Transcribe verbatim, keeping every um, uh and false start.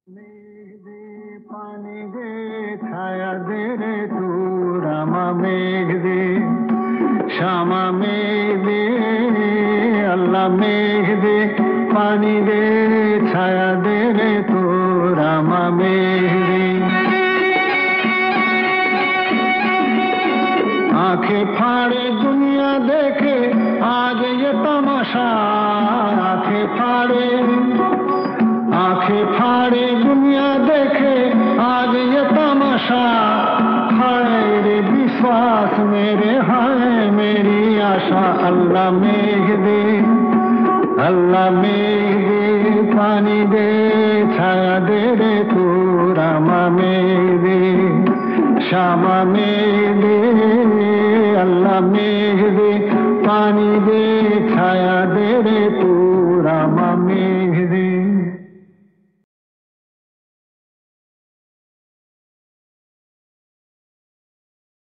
मेघ दे पानी दे छाया दे रे तू रामा मेघ दे श्यामा मेघ दे अल्लाह मेघ दे पानी दे छाया दे रे तू रामा मेघ दे। आंखें फाड़े दुनिया देखे आज ये तमाशा, आंखें फाड़े आंखें फाड़े दुनिया देखे आज ये तमाशा। हाय रे विश्वास मेरे, हाय मेरी आशा। अल्लाह मेघ दे अल्लाह मेघ दे पानी दे छाया दे रे तू रामा मेघ दे श्यामा मेघ